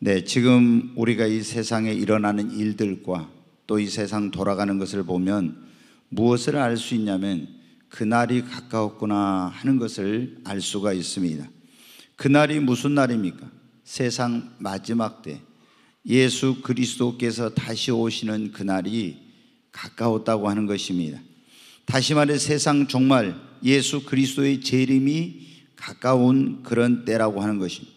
네, 지금 우리가 이 세상에 일어나는 일들과 또 이 세상 돌아가는 것을 보면 무엇을 알 수 있냐면 그날이 가까웠구나 하는 것을 알 수가 있습니다. 그날이 무슨 날입니까? 세상 마지막 때 예수 그리스도께서 다시 오시는 그날이 가까웠다고 하는 것입니다. 다시 말해 세상 종말, 예수 그리스도의 재림이 가까운 그런 때라고 하는 것입니다.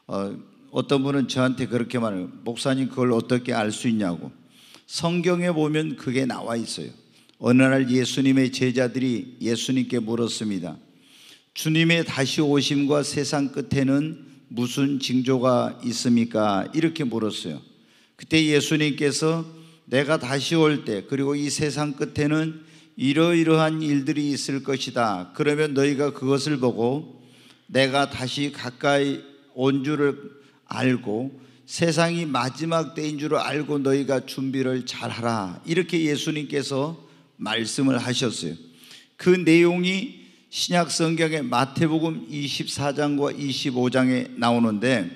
어떤 분은 저한테 그렇게 말해요. 목사님, 그걸 어떻게 알 수 있냐고. 성경에 보면 그게 나와 있어요. 어느 날 예수님의 제자들이 예수님께 물었습니다. 주님의 다시 오심과 세상 끝에는 무슨 징조가 있습니까? 이렇게 물었어요. 그때 예수님께서 내가 다시 올 때, 그리고 이 세상 끝에는 이러이러한 일들이 있을 것이다. 그러면 너희가 그것을 보고 내가 다시 가까이 온 줄을 알고 세상이 마지막 때인 줄 알고 너희가 준비를 잘하라. 이렇게 예수님께서 말씀을 하셨어요. 그 내용이 신약 성경의 마태복음 24장과 25장에 나오는데,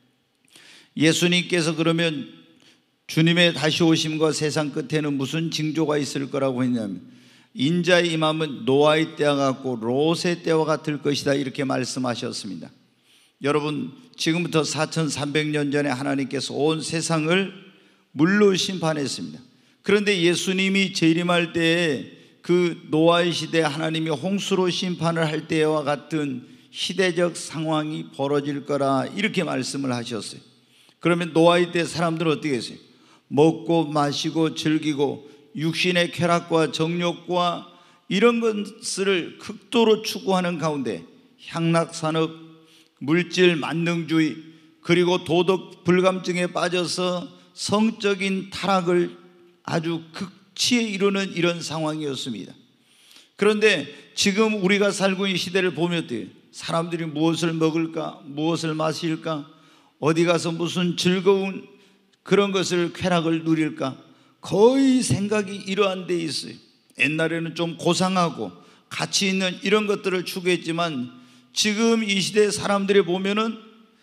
예수님께서 그러면 주님의 다시 오심과 세상 끝에는 무슨 징조가 있을 거라고 했냐면 인자의 임함은 노아의 때와 같고 롯의 때와 같을 것이다, 이렇게 말씀하셨습니다. 여러분, 지금부터 4300년 전에 하나님께서 온 세상을 물로 심판했습니다. 그런데 예수님이 재림할 때에 그 노아의 시대에 하나님이 홍수로 심판을 할 때와 같은 시대적 상황이 벌어질 거라, 이렇게 말씀을 하셨어요. 그러면 노아의 때 사람들은 어떻게 했어요? 먹고 마시고 즐기고 육신의 쾌락과 정욕과 이런 것을 극도로 추구하는 가운데 향락산업, 물질 만능주의, 그리고 도덕 불감증에 빠져서 성적인 타락을 아주 극치에 이르는 이런 상황이었습니다. 그런데 지금 우리가 살고 있는 시대를 보면 어때요? 사람들이 무엇을 먹을까? 무엇을 마실까? 어디 가서 무슨 즐거운 그런 것을 쾌락을 누릴까? 거의 생각이 이러한 데 있어요. 옛날에는 좀 고상하고 가치 있는 이런 것들을 추구했지만 지금 이 시대의 사람들이 보면은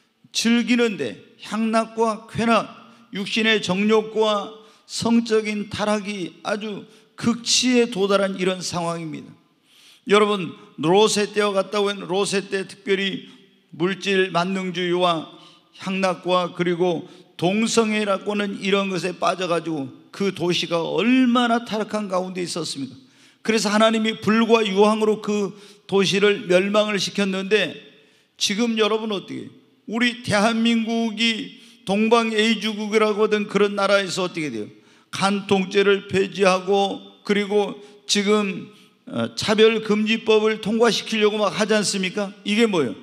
즐기는데 향락과 쾌락, 육신의 정욕과 성적인 타락이 아주 극치에 도달한 이런 상황입니다. 여러분, 롯의 때와 같다고 했는데 롯의 때 특별히 물질 만능주의와 향락과 그리고 동성애라고 하는 이런 것에 빠져가지고 그 도시가 얼마나 타락한 가운데 있었습니까? 그래서 하나님이 불과 유황으로 그 도시를 멸망을 시켰는데 지금 여러분 어떻게 해요? 우리 대한민국이 동방에이주국이라고 하던 그런 나라에서 어떻게 돼요? 간통죄를 폐지하고 그리고 지금 차별금지법을 통과시키려고 막 하지 않습니까? 이게 뭐예요?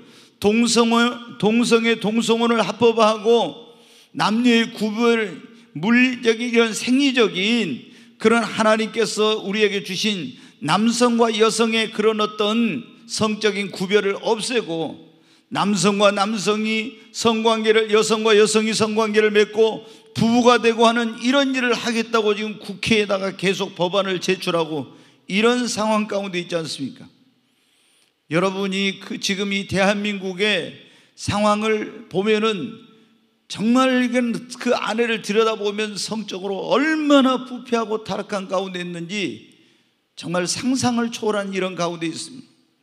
동성애, 동성혼을 합법화하고 남녀의 구별, 물리적인 이런 생리적인 그런 하나님께서 우리에게 주신 남성과 여성의 그런 어떤 성적인 구별을 없애고 남성과 남성이 성관계를, 여성과 여성이 성관계를 맺고 부부가 되고 하는 이런 일을 하겠다고 지금 국회에다가 계속 법안을 제출하고 이런 상황 가운데 있지 않습니까? 여러분이 지금 이 대한민국의 상황을 보면은 정말 그 아내를 들여다보면 성적으로 얼마나 부패하고 타락한 가운데 있는지 정말 상상을 초월한 이런 가운데 있습니다.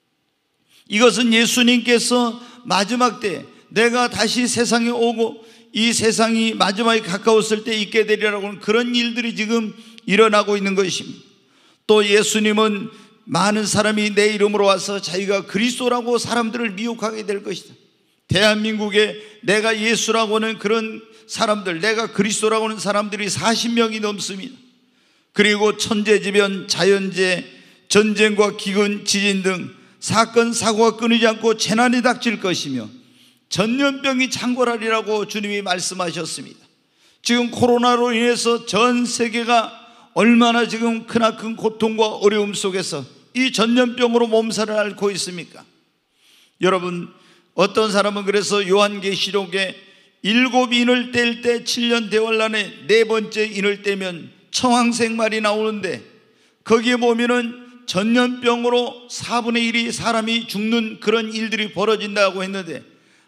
이것은 예수님께서 마지막 때 내가 다시 세상에 오고 이 세상이 마지막에 가까웠을 때 있게 되리라고 하는 그런 일들이 지금 일어나고 있는 것입니다. 또 예수님은 많은 사람이 내 이름으로 와서 자기가 그리스도라고 사람들을 미혹하게 될 것이다. 대한민국에 내가 예수라고 하는 그런 사람들, 내가 그리스도라고 하는 사람들이 40명이 넘습니다. 그리고 천재지변, 자연재해, 전쟁과 기근, 지진 등 사건, 사고가 끊이지 않고 재난이 닥칠 것이며 전염병이 창궐하리라고 주님이 말씀하셨습니다. 지금 코로나로 인해서 전 세계가 얼마나 지금 크나큰 고통과 어려움 속에서 이 전염병으로 몸살을 앓고 있습니까? 여러분, 어떤 사람은 그래서 요한계시록에 7인을 뗄 때 7년 대환란에 4번째 인을 떼면 청황색말이 나오는데 거기에 보면은 전염병으로 4분의 1이 사람이 죽는 그런 일들이 벌어진다고 했는데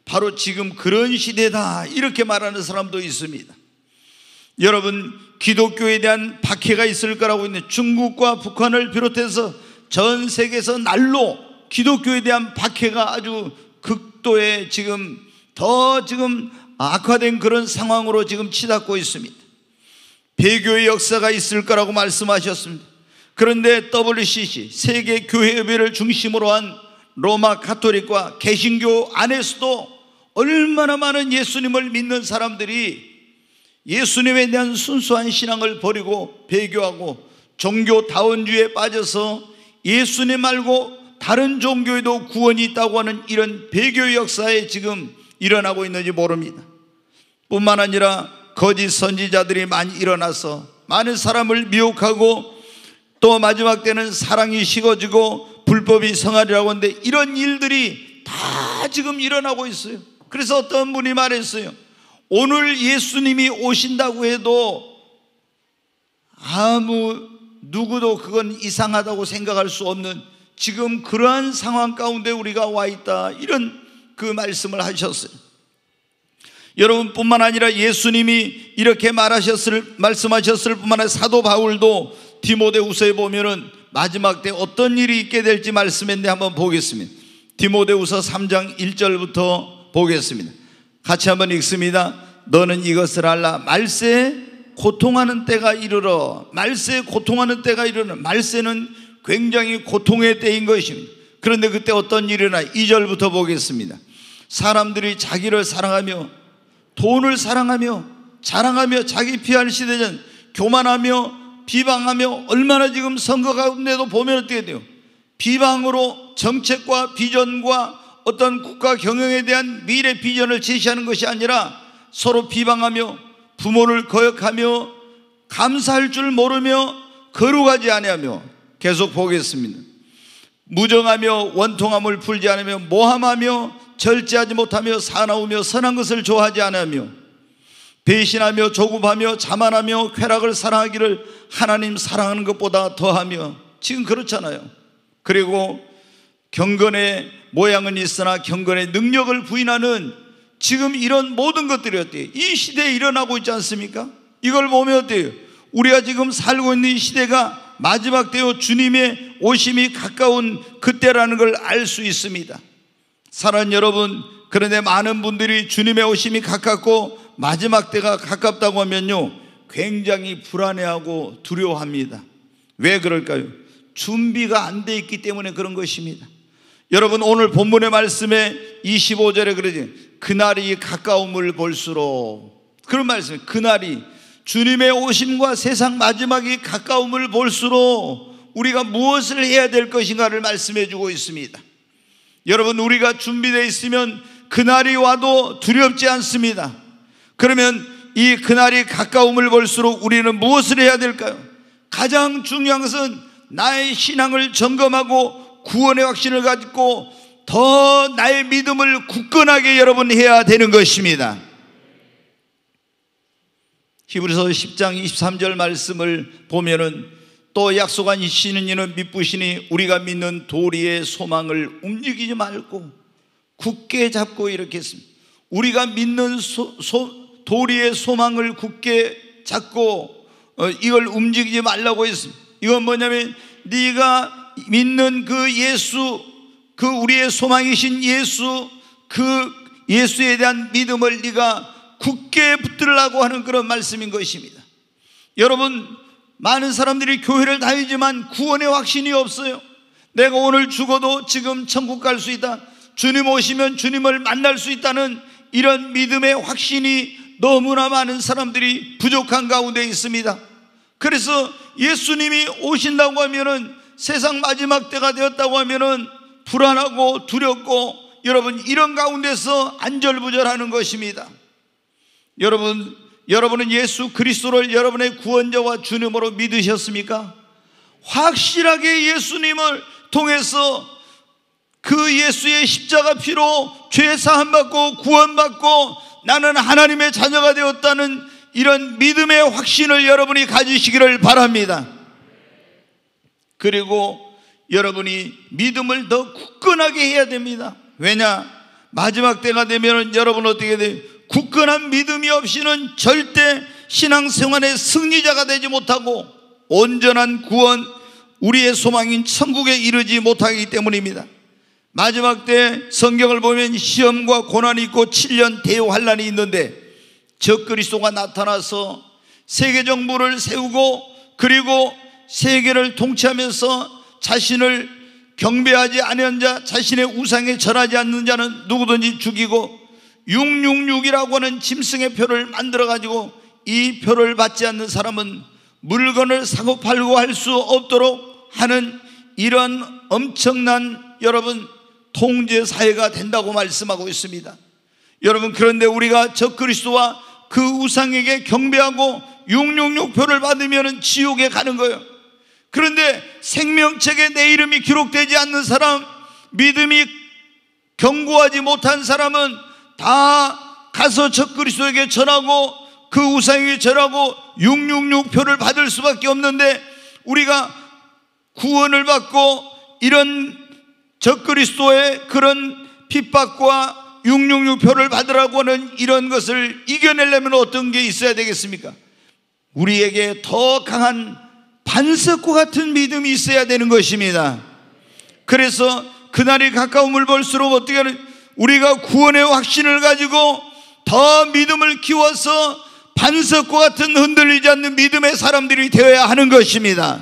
바로 지금 그런 시대다 이렇게 말하는 사람도 있습니다. 여러분, 기독교에 대한 박해가 있을 거라고 있는 중국과 북한을 비롯해서 전 세계에서 날로 기독교에 대한 박해가 아주 극도의 지금 더 악화된 그런 상황으로 지금 치닫고 있습니다. 배교의 역사가 있을 거라고 말씀하셨습니다. 그런데 WCC 세계교회협의회를 중심으로 한 로마 가톨릭과 개신교 안에서도 얼마나 많은 예수님을 믿는 사람들이 예수님에 대한 순수한 신앙을 버리고 배교하고 종교다원주의에 빠져서 예수님 말고 다른 종교에도 구원이 있다고 하는 이런 배교 역사에 지금 일어나고 있는지 모릅니다. 뿐만 아니라 거짓 선지자들이 많이 일어나서 많은 사람을 미혹하고 또 마지막 때는 사랑이 식어지고 불법이 성하리라고 하는데 이런 일들이 다 지금 일어나고 있어요. 그래서 어떤 분이 말했어요. 오늘 예수님이 오신다고 해도 아무 누구도 그건 이상하다고 생각할 수 없는 지금 그러한 상황 가운데 우리가 와 있다, 이런 그 말씀을 하셨어요. 여러분뿐만 아니라 예수님이 이렇게 말씀하셨을 뿐만 아니라 사도 바울도 디모데후서에 보면은 마지막 때 어떤 일이 있게 될지 말씀했는데 한번 보겠습니다. 디모데후서 3장 1절부터 보겠습니다. 같이 한번 읽습니다. 너는 이것을 알라. 말세에 고통하는 때가 이르러. 말세에 고통하는 때가 이르러. 말세는 굉장히 고통의 때인 것입니다. 그런데 그때 어떤 일이 일어나? 2절부터 보겠습니다. 사람들이 자기를 사랑하며 돈을 사랑하며 자랑하며 자기 피할 시대전 교만하며 비방하며, 얼마나 지금 선거 가운데도 보면 어떻게 돼요? 비방으로 정책과 비전과 어떤 국가 경영에 대한 미래 비전을 제시하는 것이 아니라 서로 비방하며 부모를 거역하며 감사할 줄 모르며 거룩하지 아니하며, 계속 보겠습니다. 무정하며 원통함을 풀지 않으며 모함하며 절제하지 못하며 사나우며 선한 것을 좋아하지 않으며 배신하며 조급하며 자만하며 쾌락을 사랑하기를 하나님 사랑하는 것보다 더하며. 지금 그렇잖아요. 그리고 경건의 모양은 있으나 경건의 능력을 부인하는 지금 이런 모든 것들이 어때요? 이 시대에 일어나고 있지 않습니까? 이걸 보면 어때요? 우리가 지금 살고 있는 이 시대가 마지막 때요 주님의 오심이 가까운 그때라는 걸 알 수 있습니다. 사랑하는 여러분, 그런데 많은 분들이 주님의 오심이 가깝고 마지막 때가 가깝다고 하면요 굉장히 불안해하고 두려워합니다. 왜 그럴까요? 준비가 안 돼 있기 때문에 그런 것입니다. 여러분, 오늘 본문의 말씀에 25절에 그러지, 그날이 가까움을 볼수록, 그런 말씀이에요. 그날이, 주님의 오심과 세상 마지막이 가까움을 볼수록 우리가 무엇을 해야 될 것인가를 말씀해 주고 있습니다. 여러분, 우리가 준비되어 있으면 그날이 와도 두렵지 않습니다. 그러면 이 그날이 가까움을 볼수록 우리는 무엇을 해야 될까요? 가장 중요한 것은 나의 신앙을 점검하고 구원의 확신을 가지고 더 나의 믿음을 굳건하게 여러분 해야 되는 것입니다. 히브리서 10장 23절 말씀을 보면은 또 약속하시는 이는 미쁘시니 우리가 믿는 도리의 소망을 움직이지 말고 굳게 잡고 이렇게 했습니다. 우리가 믿는 도리의 소망을 굳게 잡고 이걸 움직이지 말라고 했습니다. 이건 뭐냐면 네가 믿는 그 예수, 그 우리의 소망이신 예수, 그 예수에 대한 믿음을 네가 굳게 붙들라고 하는 그런 말씀인 것입니다. 여러분, 많은 사람들이 교회를 다니지만 구원의 확신이 없어요. 내가 오늘 죽어도 지금 천국 갈 수 있다, 주님 오시면 주님을 만날 수 있다는 이런 믿음의 확신이 너무나 많은 사람들이 부족한 가운데 있습니다. 그래서 예수님이 오신다고 하면은, 세상 마지막 때가 되었다고 하면은 불안하고 두렵고, 여러분 이런 가운데서 안절부절하는 것입니다. 여러분은 예수 그리스도를 여러분의 구원자와 주님으로 믿으셨습니까? 확실하게 예수님을 통해서 그 예수의 십자가 피로 죄 사함 받고 구원받고 나는 하나님의 자녀가 되었다는 이런 믿음의 확신을 여러분이 가지시기를 바랍니다. 그리고 여러분이 믿음을 더 굳건하게 해야 됩니다. 왜냐? 마지막 때가 되면 여러분 어떻게 돼요? 굳건한 믿음이 없이는 절대 신앙생활의 승리자가 되지 못하고 온전한 구원, 우리의 소망인 천국에 이르지 못하기 때문입니다. 마지막 때 성경을 보면 시험과 고난이 있고 7년 대환란이 있는데 적그리스도가 나타나서 세계 정부를 세우고 그리고 세계를 통치하면서 자신을 경배하지 않은 자, 자신의 우상에 절하지 않는 자는 누구든지 죽이고 666이라고 하는 짐승의 표를 만들어 가지고 이 표를 받지 않는 사람은 물건을 사고 팔고 할 수 없도록 하는 이런 엄청난 여러분 통제 사회가 된다고 말씀하고 있습니다. 여러분, 그런데 우리가 적그리스도와 그 우상에게 경배하고 666표를 받으면 지옥에 가는 거예요. 그런데 생명책에 내 이름이 기록되지 않는 사람, 믿음이 견고하지 못한 사람은 다 가서 적그리스도에게 절하고 그 우상에게 절하고 666표를 받을 수밖에 없는데, 우리가 구원을 받고 이런 적그리스도의 그런 핍박과 666표를 받으라고 하는 이런 것을 이겨내려면 어떤 게 있어야 되겠습니까? 우리에게 더 강한 반석과 같은 믿음이 있어야 되는 것입니다. 그래서 그날이 가까움을 볼수록 어떻게 하는, 우리가 구원의 확신을 가지고 더 믿음을 키워서 반석과 같은 흔들리지 않는 믿음의 사람들이 되어야 하는 것입니다.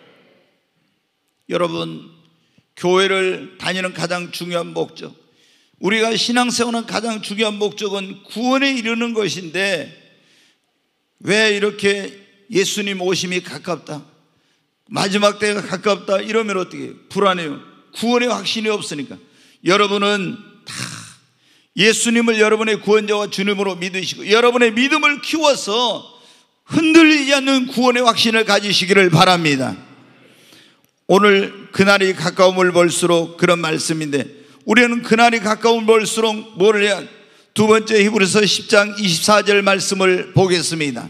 여러분, 교회를 다니는 가장 중요한 목적, 우리가 신앙생활하는 가장 중요한 목적은 구원에 이르는 것인데, 왜 이렇게 예수님 오심이 가깝다, 마지막 때가 가깝다 이러면 어떻게 해요? 불안해요. 구원의 확신이 없으니까. 여러분은 다 예수님을 여러분의 구원자와 주님으로 믿으시고 여러분의 믿음을 키워서 흔들리지 않는 구원의 확신을 가지시기를 바랍니다. 오늘 그날이 가까움을 볼수록 그런 말씀인데, 우리는 그날이 가까움을 볼수록 뭘 해야? 두 번째 히브리서 10장 24절 말씀을 보겠습니다.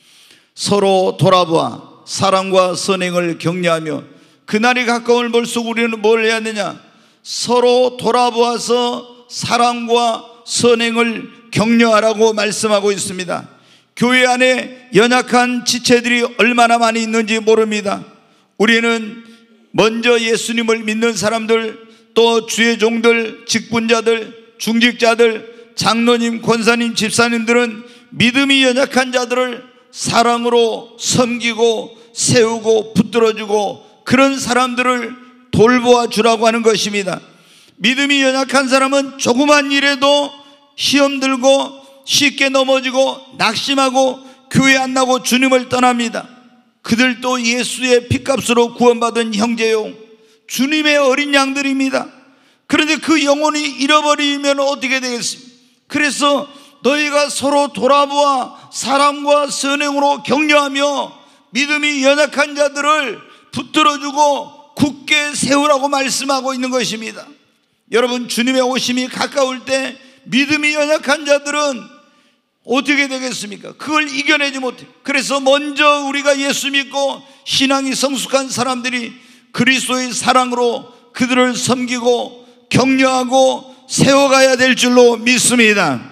서로 돌아보아 사랑과 선행을 격려하며, 그날이 가까움을 볼수록 우리는 뭘 해야 되냐? 서로 돌아보아서 사랑과 선행을 격려하라고 말씀하고 있습니다. 교회 안에 연약한 지체들이 얼마나 많이 있는지 모릅니다. 우리는 먼저 예수님을 믿는 사람들, 또 주의 종들, 직분자들, 중직자들, 장로님, 권사님, 집사님들은 믿음이 연약한 자들을 사랑으로 섬기고 세우고 붙들어주고 그런 사람들을 돌보아 주라고 하는 것입니다. 믿음이 연약한 사람은 조그만 일에도 시험 들고 쉽게 넘어지고 낙심하고 교회 안 나고 주님을 떠납니다. 그들도 예수의 핏값으로 구원받은 형제요, 주님의 어린 양들입니다. 그런데 그 영혼이 잃어버리면 어떻게 되겠습니까? 그래서 너희가 서로 돌아보아 사랑과 선행으로 격려하며 믿음이 연약한 자들을 붙들어주고 굳게 세우라고 말씀하고 있는 것입니다. 여러분, 주님의 오심이 가까울 때 믿음이 연약한 자들은 어떻게 되겠습니까? 그걸 이겨내지 못해. 그래서 먼저 우리가 예수 믿고 신앙이 성숙한 사람들이 그리스도의 사랑으로 그들을 섬기고 격려하고 세워가야 될 줄로 믿습니다.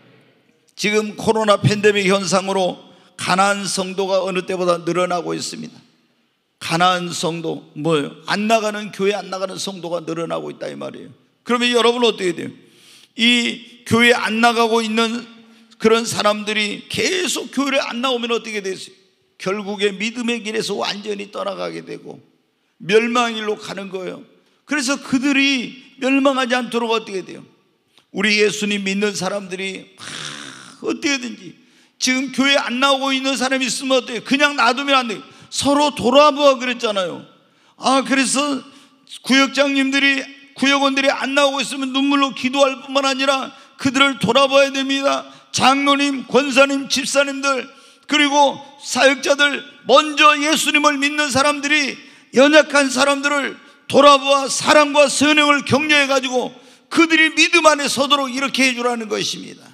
지금 코로나 팬데믹 현상으로 가난한 성도가 어느 때보다 늘어나고 있습니다. 가난한 성도, 뭐예요? 안 나가는, 교회 안 나가는 성도가 늘어나고 있다 이 말이에요. 그러면 여러분 어떻게 돼요? 이 교회 안 나가고 있는 그런 사람들이 계속 교회를 안 나오면 어떻게 되겠어요? 결국에 믿음의 길에서 완전히 떠나가게 되고 멸망일로 가는 거예요. 그래서 그들이 멸망하지 않도록 어떻게 돼요? 우리 예수님 믿는 사람들이 어떻게든지 지금 교회 안 나오고 있는 사람이 있으면 어때요? 그냥 놔두면 안 돼요. 서로 돌아보아 그랬잖아요. 그래서 구역장님들이, 구역원들이 안 나오고 있으면 눈물로 기도할 뿐만 아니라 그들을 돌아봐야 됩니다. 장로님, 권사님, 집사님들, 그리고 사역자들, 먼저 예수님을 믿는 사람들이 연약한 사람들을 돌아보아 사랑과 선행을 격려해가지고 그들이 믿음 안에 서도록 이렇게 해주라는 것입니다.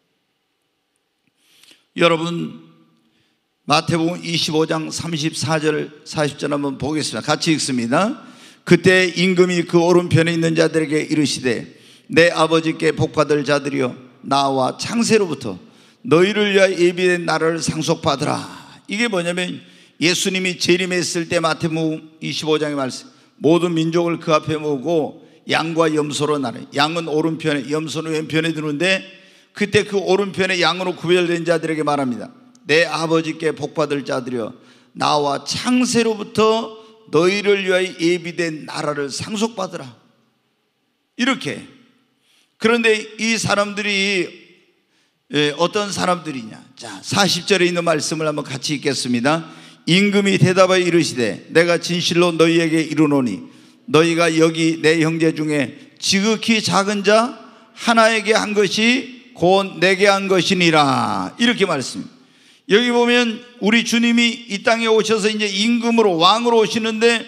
여러분, 마태복음 25장 34절 40절 한번 보겠습니다. 같이 읽습니다. 그때 임금이 그 오른편에 있는 자들에게 이르시되 내 아버지께 복받을 자들이여 나와 창세로부터 너희를 위하여 예비된 나라를 상속받으라. 이게 뭐냐면 예수님이 재림했을 때 마태복음 25장의 말씀, 모든 민족을 그 앞에 모으고 양과 염소로 나눠, 양은 오른편에 염소는 왼편에 두는데 그때 그 오른편에 양으로 구별된 자들에게 말합니다. 내 아버지께 복받을 자들이여 나와 창세로부터 너희를 위하여 예비된 나라를 상속받으라. 이렇게. 그런데 이 사람들이 어떤 사람들이냐. 자, 40절에 있는 말씀을 한번 같이 읽겠습니다. 임금이 대답하여 이르시되 내가 진실로 너희에게 이르노니 너희가 여기 내 형제 중에 지극히 작은 자 하나에게 한 것이 곧 내게 한 것이니라. 이렇게 말씀입니다. 여기 보면 우리 주님이 이 땅에 오셔서 이제 임금으로 왕으로 오시는데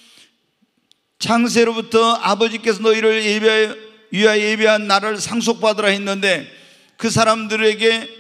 창세로부터 아버지께서 너희를 위하여 예비한 나라를 상속받으라 했는데 그 사람들에게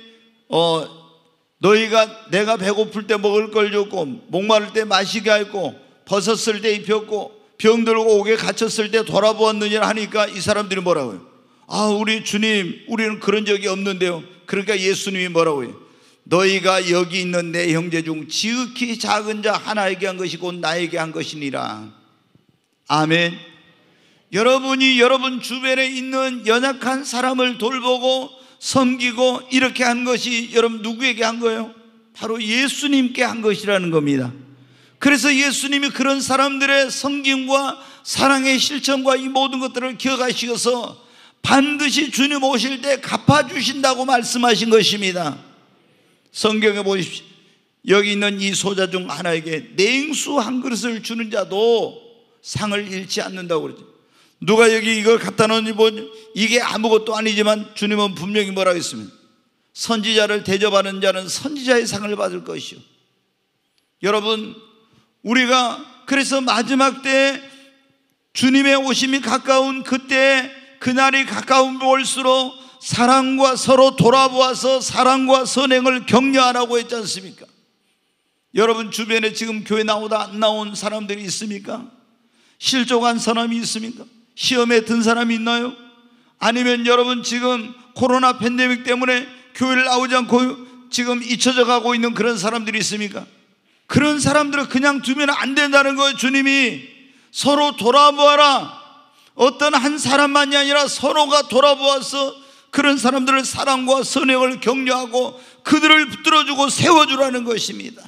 너희가 내가 배고플 때 먹을 걸 줬고 목마를 때 마시게 했고 벗었을 때 입혔고 병들고 옥에 갇혔을 때 돌아보았느냐 하니까 이 사람들이 뭐라고요? 아, 우리 주님, 우리는 그런 적이 없는데요. 그러니까 예수님이 뭐라고 해요? 너희가 여기 있는 내 형제 중 지극히 작은 자 하나에게 한 것이 곧 나에게 한 것이니라. 아멘. 여러분이 여러분 주변에 있는 연약한 사람을 돌보고 섬기고 이렇게 한 것이 여러분 누구에게 한 거예요? 바로 예수님께 한 것이라는 겁니다. 그래서 예수님이 그런 사람들의 섬김과 사랑의 실천과 이 모든 것들을 기억하시어서 반드시 주님 오실 때 갚아주신다고 말씀하신 것입니다. 성경에 보십시오. 여기 있는 이 소자 중 하나에게 냉수 한 그릇을 주는 자도 상을 잃지 않는다고 그러죠. 누가 여기 이걸 갖다 놓으니 이게 아무것도 아니지만 주님은 분명히 뭐라고 했습니까? 선지자를 대접하는 자는 선지자의 상을 받을 것이요. 여러분, 우리가 그래서 마지막 때 주님의 오심이 가까운 그때, 그날이 가까운 볼수록 사랑과 서로 돌아보아서 사랑과 선행을 격려하라고 했지 않습니까? 여러분 주변에 지금 교회 나오다 안 나온 사람들이 있습니까? 실족한 사람이 있습니까? 시험에 든 사람이 있나요? 아니면 여러분 지금 코로나 팬데믹 때문에 교회를 나오지 않고 지금 잊혀져 가고 있는 그런 사람들이 있습니까? 그런 사람들을 그냥 두면 안 된다는 거예요. 주님이 서로 돌아보아라. 어떤 한 사람만이 아니라 서로가 돌아보아서 그런 사람들을 사랑과 선행을 격려하고 그들을 붙들어주고 세워주라는 것입니다.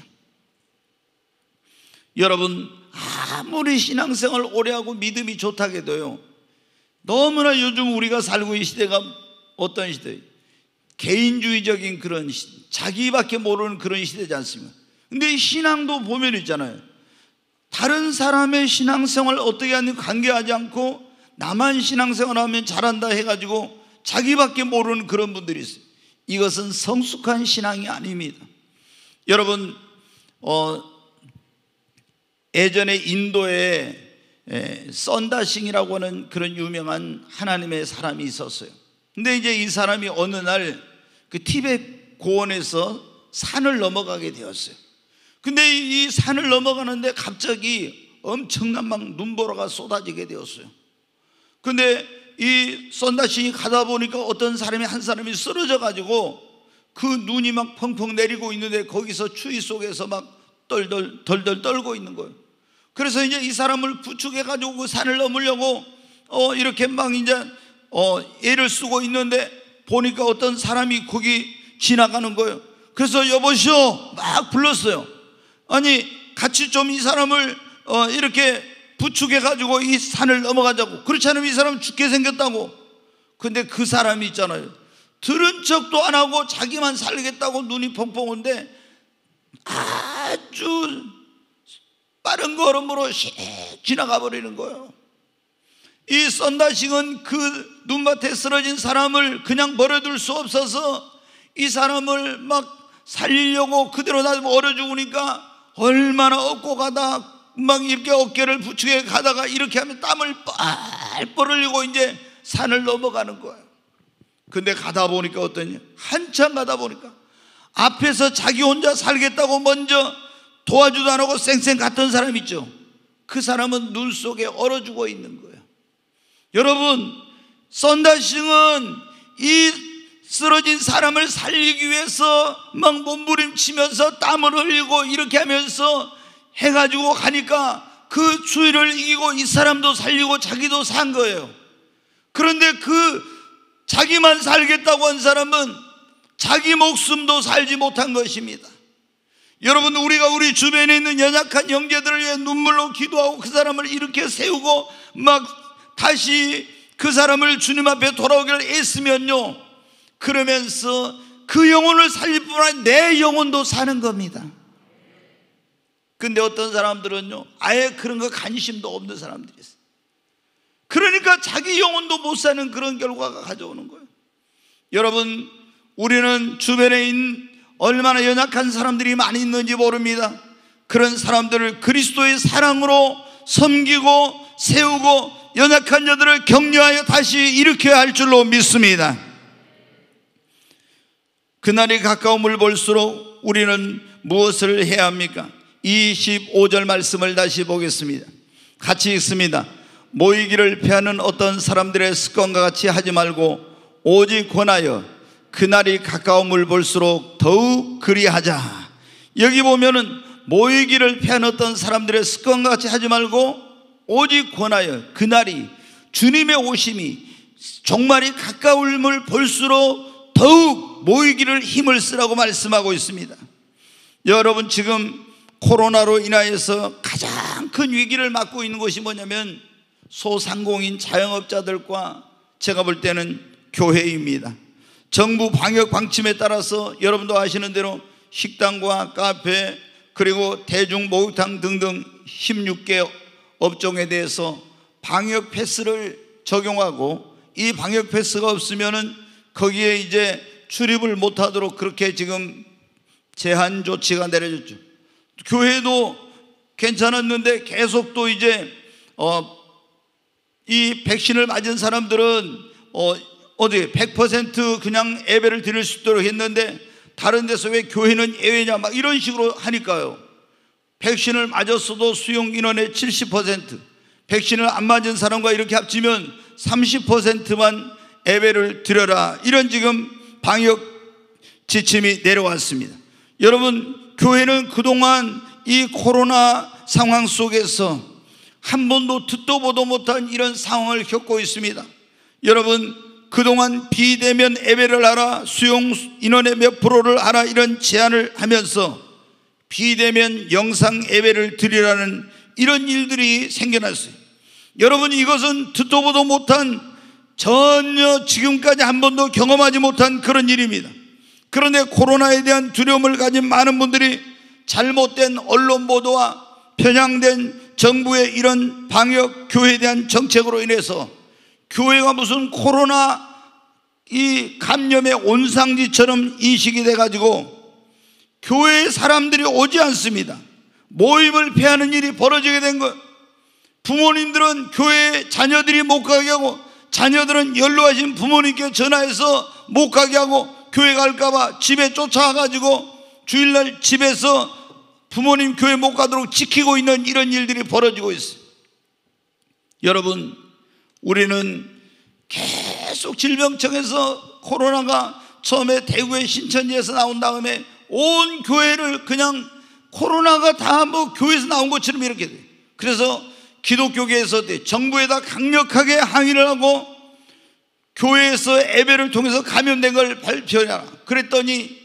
여러분, 아무리 신앙생활 오래 하고 믿음이 좋다고 해도요, 너무나 요즘 우리가 살고 있는 시대가 어떤 시대예요? 개인주의적인 그런 시대, 자기밖에 모르는 그런 시대지 않습니까? 근데 이 신앙도 보면 있잖아요. 다른 사람의 신앙생활 어떻게 하는지 관계하지 않고 나만 신앙생활하면 잘한다 해가지고 자기밖에 모르는 그런 분들이 있어요. 이것은 성숙한 신앙이 아닙니다. 여러분, 예전에 인도에 썬다싱이라고 하는 그런 유명한 하나님의 사람이 있었어요. 근데 이제 이 사람이 어느 날 그 티베트 고원에서 산을 넘어가게 되었어요. 근데 이 산을 넘어가는데 갑자기 엄청난 막 눈보라가 쏟아지게 되었어요. 근데 이 썬다싱이 가다 보니까 어떤 사람이 한 사람이 쓰러져 가지고 그 눈이 막 펑펑 내리고 있는데 거기서 추위 속에서 막 덜덜 떨고 있는 거예요. 그래서 이제 이 사람을 부축해 가지고 그 산을 넘으려고 이렇게 막 이제 애를 쓰고 있는데 보니까 어떤 사람이 거기 지나가는 거예요. 그래서 여보시오 막 불렀어요. 아니 같이 좀 이 사람을 이렇게 부축해 가지고 이 산을 넘어가자고. 그렇지 않으면 이 사람 죽게 생겼다고. 근데 그 사람이 있잖아요, 들은 척도 안 하고 자기만 살겠다고 눈이 펑펑 온데 아주 빠른 걸음으로 씩 지나가 버리는 거예요. 이 썬다싱은 그 눈밭에 쓰러진 사람을 그냥 버려둘 수 없어서 이 사람을 막 살리려고 그대로 놔두고 얼어 죽으니까 얼마나 업고 가다 막 이렇게 어깨를 부축해 가다가 이렇게 하면 땀을 뻘뻘 흘리고 이제 산을 넘어가는 거예요. 근데 가다 보니까 어떠냐, 한참 가다 보니까 앞에서 자기 혼자 살겠다고 먼저 도와주도 안 하고 쌩쌩 갔던 사람 있죠. 그 사람은 눈 속에 얼어 죽어 있는 거예요. 여러분, 썬다싱은 이 쓰러진 사람을 살리기 위해서 막 몸부림치면서 땀을 흘리고 이렇게 하면서 해가지고 가니까 그 추위를 이기고 이 사람도 살리고 자기도 산 거예요. 그런데 그 자기만 살겠다고 한 사람은 자기 목숨도 살지 못한 것입니다. 여러분, 우리가 우리 주변에 있는 연약한 형제들을 위해 눈물로 기도하고 그 사람을 일으켜 세우고 막 다시 그 사람을 주님 앞에 돌아오기를 애쓰면요, 그러면서 그 영혼을 살릴 뿐 아니라 내 영혼도 사는 겁니다. 근데 어떤 사람들은요, 아예 그런 거 관심도 없는 사람들이 있어요. 그러니까 자기 영혼도 못 사는 그런 결과가 가져오는 거예요. 여러분, 우리는 주변에 있는 얼마나 연약한 사람들이 많이 있는지 모릅니다. 그런 사람들을 그리스도의 사랑으로 섬기고 세우고 연약한 자들을 격려하여 다시 일으켜야 할 줄로 믿습니다. 그날이 가까움을 볼수록 우리는 무엇을 해야 합니까? 25절 말씀을 다시 보겠습니다. 같이 읽습니다. 모이기를 피하는 어떤 사람들의 습관과 같이 하지 말고 오직 권하여 그날이 가까움을 볼수록 더욱 그리하자. 여기 보면은 모이기를 피하는 어떤 사람들의 습관과 같이 하지 말고 오직 권하여 그날이, 주님의 오심이 종말이 가까움을 볼수록 더욱 모이기를 힘을 쓰라고 말씀하고 있습니다. 여러분, 지금 코로나로 인하여서 가장 큰 위기를 맞고 있는 것이 뭐냐면 소상공인 자영업자들과 제가 볼 때는 교회입니다. 정부 방역 방침에 따라서 여러분도 아시는 대로 식당과 카페 그리고 대중 목욕탕 등등 16개 업종에 대해서 방역 패스를 적용하고, 이 방역 패스가 없으면은 거기에 이제 출입을 못하도록 그렇게 지금 제한 조치가 내려졌죠. 교회도 괜찮았는데 계속 또 이제 이 백신을 맞은 사람들은 어디 100% 그냥 예배를 드릴 수 있도록 했는데 다른 데서 왜 교회는 예외냐 막 이런 식으로 하니까요, 백신을 맞았어도 수용 인원의 70%, 백신을 안 맞은 사람과 이렇게 합치면 30%만 예배를 드려라, 이런 지금 방역 지침이 내려왔습니다. 여러분, 교회는 그동안 이 코로나 상황 속에서 한 번도 듣도 보도 못한 이런 상황을 겪고 있습니다. 여러분, 그동안 비대면 예배를 하라, 수용 인원의 몇 프로를 하라, 이런 제안을 하면서 비대면 영상 예배를 드리라는 이런 일들이 생겨났어요. 여러분, 이것은 듣도 보도 못한, 전혀 지금까지 한 번도 경험하지 못한 그런 일입니다. 그런데 코로나에 대한 두려움을 가진 많은 분들이 잘못된 언론 보도와 편향된 정부의 이런 방역 교회에 대한 정책으로 인해서 교회가 무슨 코로나 이 감염의 온상지처럼 인식이 돼가지고 교회에 사람들이 오지 않습니다. 모임을 피하는 일이 벌어지게 된 거예요. 부모님들은 교회에 자녀들이 못 가게 하고, 자녀들은 연로하신 부모님께 전화해서 못 가게 하고, 교회 갈까봐 집에 쫓아가가지고 주일날 집에서 부모님 교회 못 가도록 지키고 있는 이런 일들이 벌어지고 있어요. 여러분, 우리는 계속 질병청에서 코로나가 처음에 대구의 신천지에서 나온 다음에 온 교회를 그냥 코로나가 다 뭐 교회에서 나온 것처럼 이렇게 돼요. 그래서 기독교계에서 정부에다 강력하게 항의를 하고 교회에서 예배를 통해서 감염된 걸 발표하라 그랬더니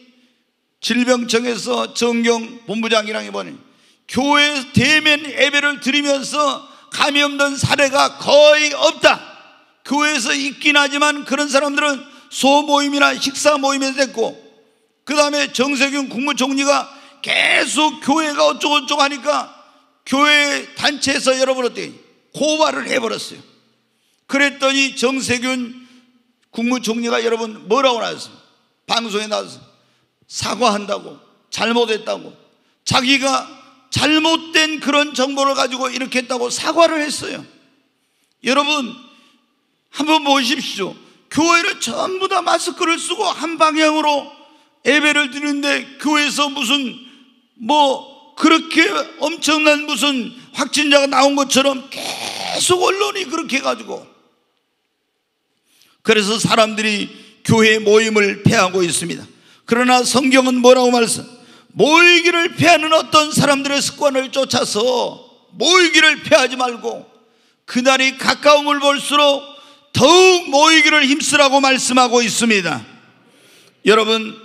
질병청에서 정경 본부장이랑 이번에 교회 대면 예배를 드리면서 감염된 사례가 거의 없다. 교회에서 있긴 하지만 그런 사람들은 소모임이나 식사 모임에 됐고, 그 다음에 정세균 국무총리가 계속 교회가 어쩌고저쩌고 하니까 교회 단체에서 여러분 어떻게 고발을 해버렸어요. 그랬더니 정세균 국무총리가 여러분 뭐라고 나왔어요? 방송에 나와서 사과한다고, 잘못했다고, 자기가 잘못된 그런 정보를 가지고 이렇게 했다고 사과를 했어요. 여러분, 한번 보십시오. 교회를 전부 다 마스크를 쓰고 한 방향으로 예배를 드리는데 교회에서 무슨 뭐 그렇게 엄청난 무슨 확진자가 나온 것처럼 계속 언론이 그렇게 해가지고 그래서 사람들이 교회 모임을 패하고 있습니다. 그러나 성경은 뭐라고 말씀? 모이기를 패하는 어떤 사람들의 습관을 쫓아서 모이기를 패하지 말고 그날이 가까움을 볼수록 더욱 모이기를 힘쓰라고 말씀하고 있습니다. 여러분,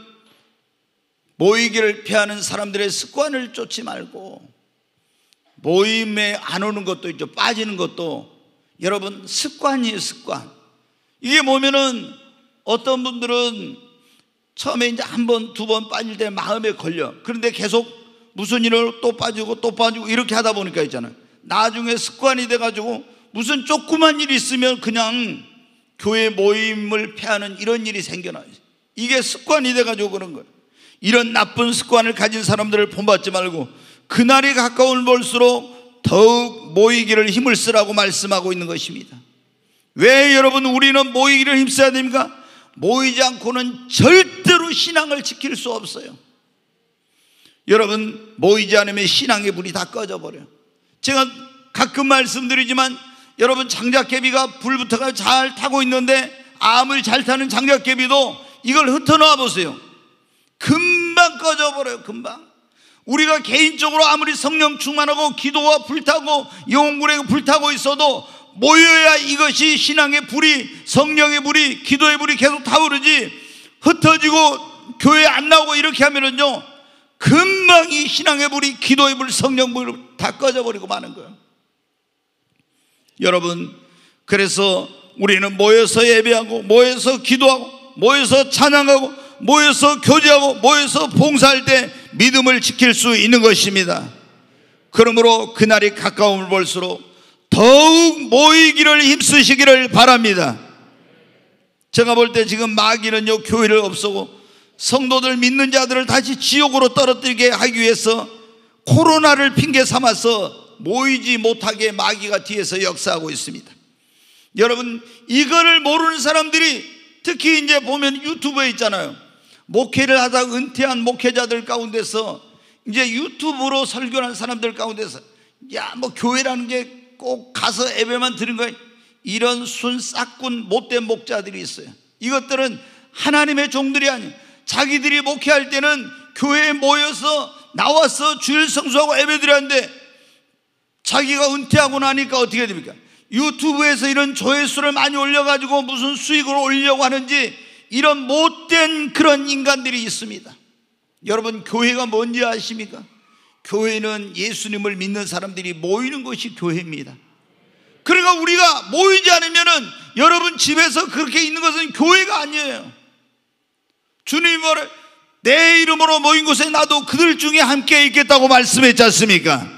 모이기를 피하는 사람들의 습관을 쫓지 말고, 모임에 안 오는 것도 있죠. 빠지는 것도 여러분 습관이에요. 습관. 이게 뭐면은 어떤 분들은 처음에 이제 한 번, 두 번 빠질 때 마음에 걸려. 그런데 계속 무슨 일을 또 빠지고 또 빠지고 이렇게 하다 보니까 있잖아요. 나중에 습관이 돼가지고 무슨 조그만 일이 있으면 그냥 교회 모임을 패하는 이런 일이 생겨나요. 이게 습관이 돼가지고 그런 거예요. 이런 나쁜 습관을 가진 사람들을 본받지 말고 그날이 가까운 볼수록 더욱 모이기를 힘을 쓰라고 말씀하고 있는 것입니다. 왜 여러분 우리는 모이기를 힘써야 됩니까? 모이지 않고는 절대로 신앙을 지킬 수 없어요. 여러분, 모이지 않으면 신앙의 불이 다 꺼져버려요. 제가 가끔 말씀드리지만 여러분, 장작개비가 불 붙어가 잘 타고 있는데 암을 잘 타는 장작개비도 이걸 흩어놓아 보세요. 금방 꺼져버려요. 금방. 우리가 개인적으로 아무리 성령 충만하고 기도와 불타고 영혼구레가 불타고 있어도 모여야 이것이 신앙의 불이, 성령의 불이, 기도의 불이 계속 타오르지, 흩어지고 교회 안 나오고 이렇게 하면은요 금방 이 신앙의 불이, 기도의 불, 성령 불이 다 꺼져버리고 마는 거예요. 여러분, 그래서 우리는 모여서 예배하고, 모여서 기도하고, 모여서 찬양하고, 모여서 교제하고, 모여서 봉사할 때 믿음을 지킬 수 있는 것입니다. 그러므로 그날이 가까움을 볼수록 더욱 모이기를 힘쓰시기를 바랍니다. 제가 볼 때 지금 마귀는요 교회를 없애고 성도들, 믿는 자들을 다시 지옥으로 떨어뜨리게 하기 위해서 코로나를 핑계 삼아서 모이지 못하게 마귀가 뒤에서 역사하고 있습니다. 여러분, 이거를 모르는 사람들이 특히 이제 보면 유튜브에 있잖아요. 목회를 하다 은퇴한 목회자들 가운데서 이제 유튜브로 설교하는 사람들 가운데서 야, 뭐 교회라는 게 꼭 가서 예배만 드린 거예요. 이런 순싹군 못된 목자들이 있어요. 이것들은 하나님의 종들이 아니에요. 자기들이 목회할 때는 교회에 모여서 나와서 주일 성수하고 예배 드렸는데 자기가 은퇴하고 나니까 어떻게 됩니까? 유튜브에서 이런 조회수를 많이 올려가지고 무슨 수익을 올리려고 하는지, 이런 못된 그런 인간들이 있습니다. 여러분, 교회가 뭔지 아십니까? 교회는 예수님을 믿는 사람들이 모이는 것이 교회입니다. 그러니까 우리가 모이지 않으면은 여러분 집에서 그렇게 있는 것은 교회가 아니에요. 주님이 뭐래? 내 이름으로 모인 곳에 나도 그들 중에 함께 있겠다고 말씀했지 않습니까?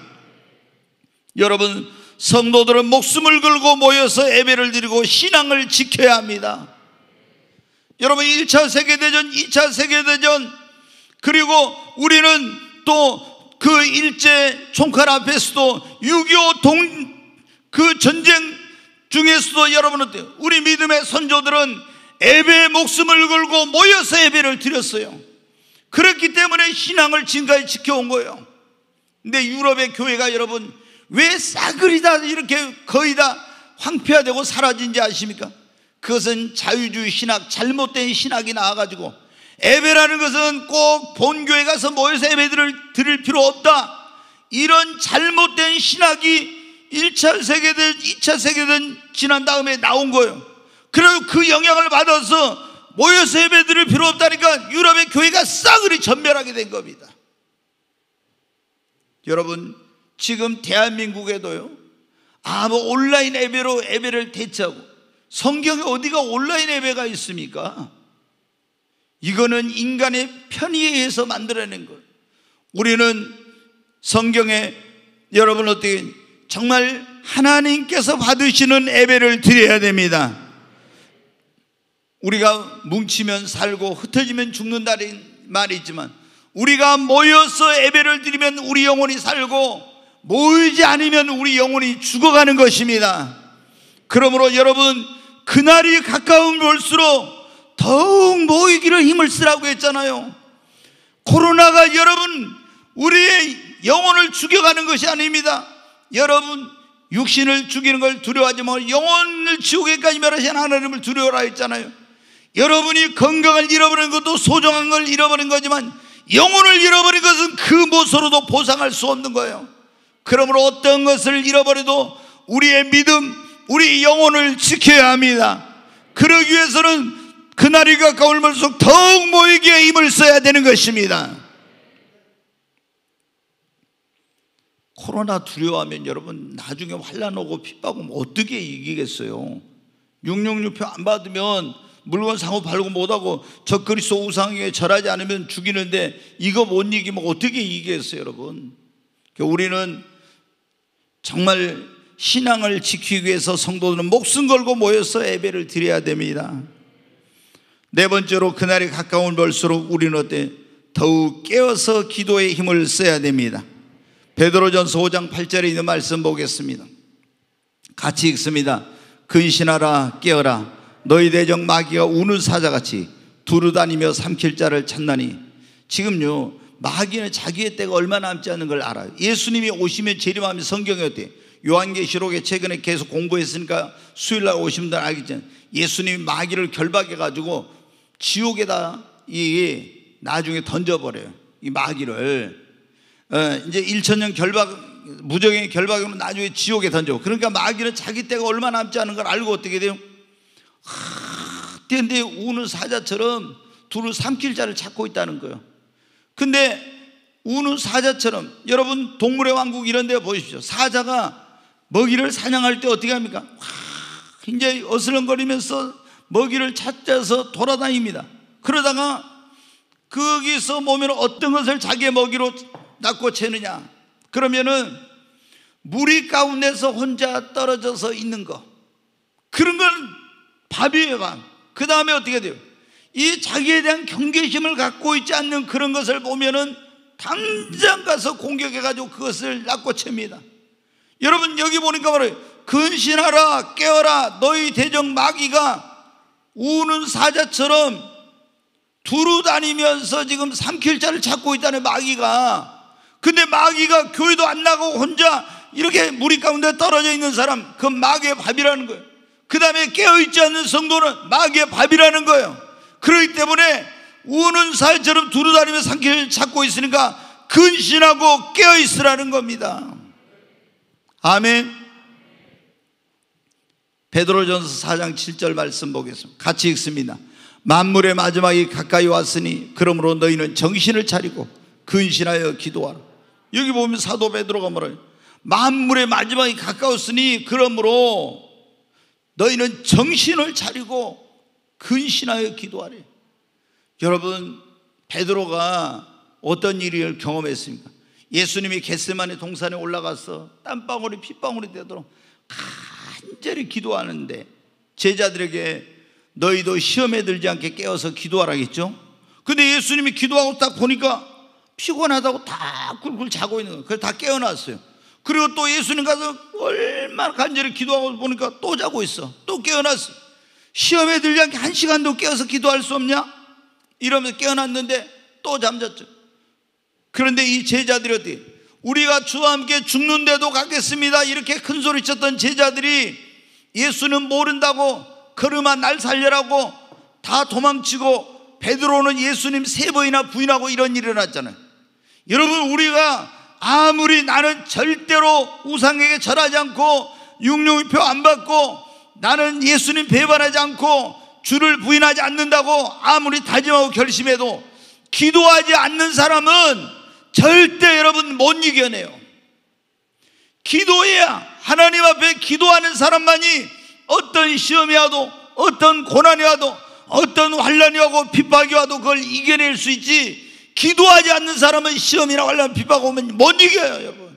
여러분, 성도들은 목숨을 걸고 모여서 예배를 드리고 신앙을 지켜야 합니다. 여러분, 1차 세계대전, 2차 세계대전, 그리고 우리는 또 그 일제 총칼 앞에서도 6.25 그 전쟁 중에서도 여러분 어때요? 우리 믿음의 선조들은 예배에 목숨을 걸고 모여서 예배를 드렸어요. 그렇기 때문에 신앙을 지금까지 지켜온 거예요. 근데 유럽의 교회가 여러분 왜 싸그리 다 이렇게 거의 다 황폐화되고 사라진지 아십니까? 그것은 자유주의 신학, 잘못된 신학이 나와가지고 예배라는 것은 꼭 본교회 가서 모여서 예배를 드릴 필요 없다, 이런 잘못된 신학이 1차 세계대전, 2차 세계대전 지난 다음에 나온 거예요. 그리고 그 영향을 받아서 모여서 예배 드릴 필요 없다니까 유럽의 교회가 싸그리 전멸하게 된 겁니다. 여러분, 지금 대한민국에도요 뭐 온라인 예배로 예배를 대체하고, 성경에 어디가 온라인 예배가 있습니까? 이거는 인간의 편의에 의해서 만들어낸 거예요. 우리는 성경에 여러분 어떻게 정말 하나님께서 받으시는 예배를 드려야 됩니다. 우리가 뭉치면 살고 흩어지면 죽는다는 말이 있지만 우리가 모여서 예배를 드리면 우리 영혼이 살고 모이지 않으면 우리 영혼이 죽어가는 것입니다. 그러므로 여러분, 그날이 가까운 볼수록 더욱 모이기를 힘을 쓰라고 했잖아요. 코로나가 여러분 우리의 영혼을 죽여가는 것이 아닙니다. 여러분, 육신을 죽이는 걸 두려워하지 말고 영혼을 여러분을 지옥에까지 멸하신 하나님을 두려워라 했잖아요. 여러분이 건강을 잃어버린 것도 소중한 걸 잃어버린 거지만 영혼을 잃어버린 것은 그 무엇으로도 보상할 수 없는 거예요. 그러므로 어떤 것을 잃어버려도 우리의 믿음, 우리 영혼을 지켜야 합니다. 그러기 위해서는 그날이 가까울수록 더욱 모이기에 힘을 써야 되는 것입니다. 코로나 두려워하면 여러분 나중에 환난 오고 핍박 오면 어떻게 이기겠어요? 666표 안 받으면 물건 사고 팔고 못하고 저 그리스도 우상에 절하지 않으면 죽이는데 이거 못 이기면 어떻게 이기겠어요 여러분? 우리는 정말 신앙을 지키기 위해서 성도들은 목숨 걸고 모여서 예배를 드려야 됩니다. 네 번째로 그날이 가까운 볼수록 우리는 어때? 더욱 깨어서 기도에 힘을 써야 됩니다. 베드로전서 5장 8절에 있는 말씀 보겠습니다. 같이 읽습니다. 근신하라 깨어라 너희 대적 마귀가 우는 사자같이 두루다니며 삼킬 자를 찾나니. 지금요 마귀는 자기의 때가 얼마 남지 않은 걸 알아요. 예수님이 오시면 재림하면 성경에 어때요? 요한계시록에 최근에 계속 공부했으니까 수요일날 오시면 들 알겠잖아요. 예수님이 마귀를 결박해가지고 지옥에다 나중에 던져버려요. 이 마귀를 이제 1000년 무적의 결박이면 나중에 지옥에 던져. 그러니까 마귀는 자기 때가 얼마 남지 않은 걸 알고 어떻게 돼요? 근데 우는 사자처럼 둘을 삼킬 자를 찾고 있다는 거예요. 근데 우는 사자처럼 여러분 동물의 왕국 이런 데 보십시오. 사자가 먹이를 사냥할 때 어떻게 합니까? 굉장히 어슬렁거리면서 먹이를 찾아서 돌아다닙니다. 그러다가 거기서 보면 어떤 것을 자기의 먹이로 낚고 채느냐? 그러면은 무리 가운데서 혼자 떨어져서 있는 거, 그런 건 밥이에요. 밥. 그 다음에 어떻게 돼요? 이 자기에 대한 경계심을 갖고 있지 않는 그런 것을 보면은 당장 가서 공격해가지고 그것을 낚고 챕니다. 여러분 여기 보니까 말해요. 근신하라 깨어라 너희 대적 마귀가 우는 사자처럼 두루다니면서 지금 삼킬 자를 찾고 있다는 마귀가. 근데 마귀가 교회도 안 나가고 혼자 이렇게 무리 가운데 떨어져 있는 사람, 그건 마귀의 밥이라는 거예요. 그 다음에 깨어있지 않는 성도는 마귀의 밥이라는 거예요. 그렇기 때문에 우는 사자처럼 두루다니면서 삼킬 자를 찾고 있으니까 근신하고 깨어있으라는 겁니다. 아멘. 베드로전서 4장 7절 말씀 보겠습니다. 같이 읽습니다. 만물의 마지막이 가까이 왔으니 그러므로 너희는 정신을 차리고 근신하여 기도하라. 여기 보면 사도 베드로가 뭐라요? 만물의 마지막이 가까웠으니 그러므로 너희는 정신을 차리고 근신하여 기도하래. 여러분 베드로가 어떤 일을 경험했습니까? 예수님이 겟세마네 동산에 올라가서 땀방울이 핏방울이 되도록 간절히 기도하는데 제자들에게 너희도 시험에 들지 않게 깨어서 기도하라겠죠? 근데 예수님이 기도하고 딱 보니까 피곤하다고 다 굴굴 자고 있는 거예요. 그래서 다 깨어났어요. 그리고 또 예수님 가서 얼마나 간절히 기도하고 보니까 또 자고 있어. 또 깨어났어. 시험에 들지 않게 1시간도 깨어서 기도할 수 없냐? 이러면서 깨어났는데 또 잠잤죠. 그런데 이 제자들이 어떻게? 우리가 주와 함께 죽는데도 가겠습니다 이렇게 큰 소리 쳤던 제자들이 예수는 모른다고 걸음아 날 살려라고 다 도망치고 베드로는 예수님 3번이나 부인하고 이런 일이 일어났잖아요. 여러분 우리가 아무리 나는 절대로 우상에게 절하지 않고 666표 안 받고 나는 예수님 배반하지 않고 주를 부인하지 않는다고 아무리 다짐하고 결심해도 기도하지 않는 사람은 절대 여러분 못 이겨내요. 기도해야, 하나님 앞에 기도하는 사람만이 어떤 시험이 와도 어떤 고난이 와도 어떤 환난이 오고 핍박이 와도 그걸 이겨낼 수 있지, 기도하지 않는 사람은 시험이나 환난 핍박 오면 못 이겨요. 여러분